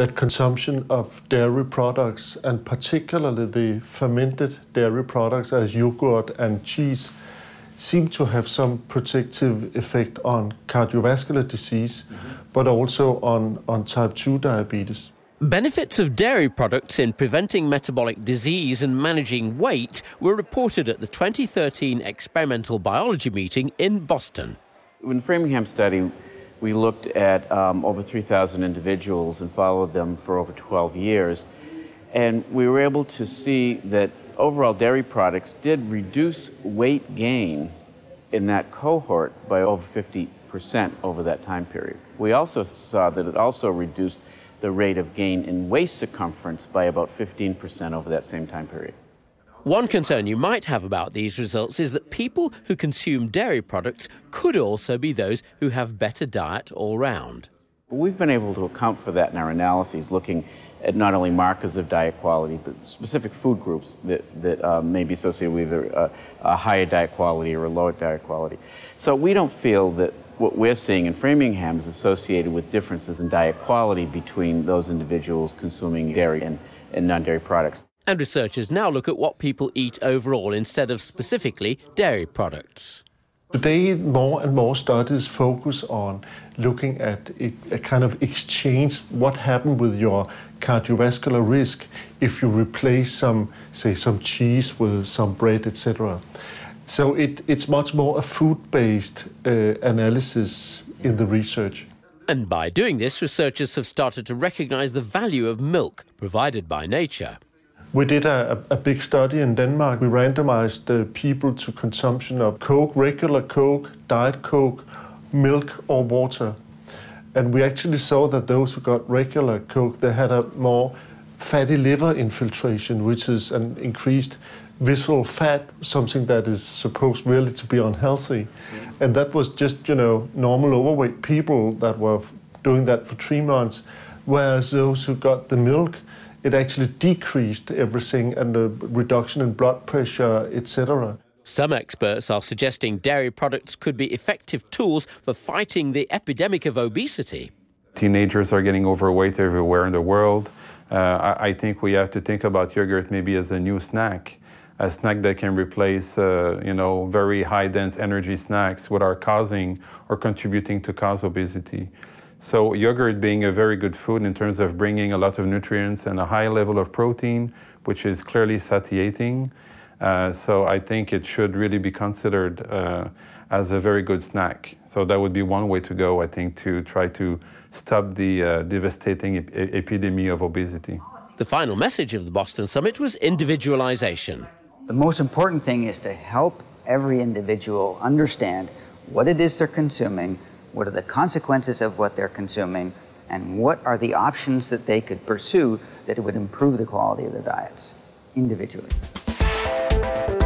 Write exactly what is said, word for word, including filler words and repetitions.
that consumption of dairy products, and particularly the fermented dairy products as yogurt and cheese, seem to have some protective effect on cardiovascular disease, mm-hmm. but also on, on type two diabetes. Benefits of dairy products in preventing metabolic disease and managing weight were reported at the twenty thirteen Experimental Biology meeting in Boston. In the Framingham study, we looked at um, over three thousand individuals and followed them for over twelve years. And we were able to see that overall dairy products did reduce weight gain in that cohort by over fifty percent over that time period. We also saw that it also reduced the rate of gain in waist circumference by about fifteen percent over that same time period. One concern you might have about these results is that people who consume dairy products could also be those who have better diet all round. We've been able to account for that in our analyses, looking at not only markers of diet quality, but specific food groups that, that uh, may be associated with either a, a higher diet quality or a lower diet quality. So we don't feel that what we're seeing in Framingham is associated with differences in diet quality between those individuals consuming dairy and, and non-dairy products. And researchers now look at what people eat overall instead of specifically dairy products. Today, more and more studies focus on looking at a, a kind of exchange, what happened with your cardiovascular risk if you replace some, say, some cheese with some bread, et cetera. So it, it's much more a food-based uh, analysis in the research. And by doing this, researchers have started to recognize the value of milk provided by nature. We did a, a big study in Denmark. We randomized uh, people to consumption of Coke, regular Coke, Diet Coke, milk or water. And we actually saw that those who got regular Coke, they had a more fatty liver infiltration, which is an increased visceral fat, something that is supposed really to be unhealthy. Mm. And that was just, you know, normal overweight people that were doing that for three months, whereas those who got the milk, it actually decreased everything and a reduction in blood pressure, et cetera. Some experts are suggesting dairy products could be effective tools for fighting the epidemic of obesity. Teenagers are getting overweight everywhere in the world. Uh, I, I think we have to think about yogurt maybe as a new snack, a snack that can replace, uh, you know, very high-dense energy snacks that are causing or contributing to cause obesity. So yogurt being a very good food in terms of bringing a lot of nutrients and a high level of protein, which is clearly satiating. Uh, so I think it should really be considered uh, as a very good snack. So that would be one way to go, I think, to try to stop the uh, devastating ep epidemic of obesity. The final message of the Boston Summit was individualization. The most important thing is to help every individual understand what it is they're consuming, what are the consequences of what they're consuming, and what are the options that they could pursue that would improve the quality of their diets individually.